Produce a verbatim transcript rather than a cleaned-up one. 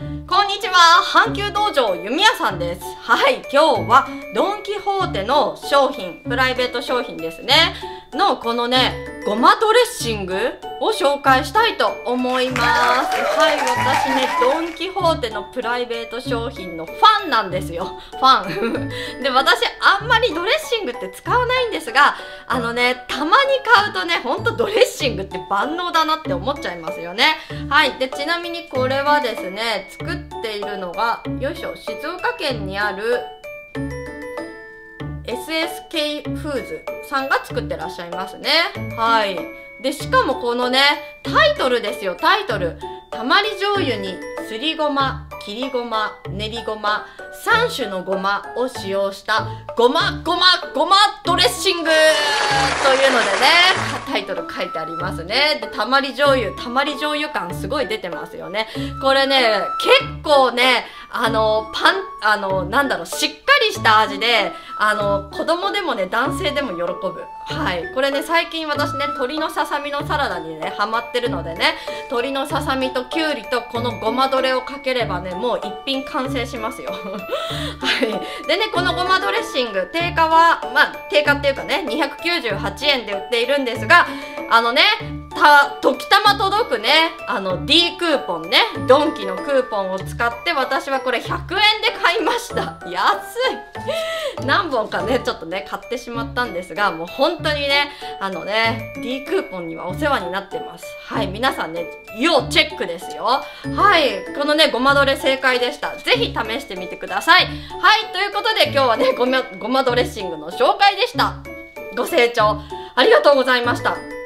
こんにちは、阪急道場弓矢さんです。はい、今日はドン・キホーテの商品、プライベート商品ですねのこのねごまドレッシングを紹介したいと思います。はい、私ねドン・キホーテのプライベート商品のファンなんですよ。ファンで、私あんまりドレッシングって使わないんですが、あのねたまに買うとね、ほんとドレッシングって万能だなって思っちゃいますよね。はい、でちなみにこれはですね、作っているのがよいしょ、静岡県にあるエスエスケー フーズさんが作ってらっしゃいますね。はい。で、しかもこのね、タイトルですよ、タイトル。たまり醤油にすりごま、切りごま、練りごま、さん種のごまを使用したごまごまごまドレッシングというのでね、タイトル書いてありますね。で、たまり醤油、たまり醤油感すごい出てますよね。これね、結構ね、あの、パン、あの、なんだろう、しっかりした味で、あの、子供でもね、男性でも喜ぶ。はい。これね、最近私ね、鶏のささみのサラダにね、ハマってるのでね、鶏のささみときゅうりとこのごまドレをかければね、もう一品完成しますよ。はい。でね、このごまドレッシング、定価は、まあ、定価っていうかね、にひゃくきゅうじゅうはちえんで売っているんですが、あのね、た、時たま届くね、あの D クーポンね、ドンキのクーポンを使って私はこれひゃくえんで買いました。安い何本かね、ちょっとね、買ってしまったんですが、もう本当にね、あのね、D クーポンにはお世話になってます。はい、皆さんね、要チェックですよ。はい、このね、ごまドレ正解でした。ぜひ試してみてください。はい、ということで今日はね、ごま、ごまドレッシングの紹介でした。ご清聴ありがとうございました。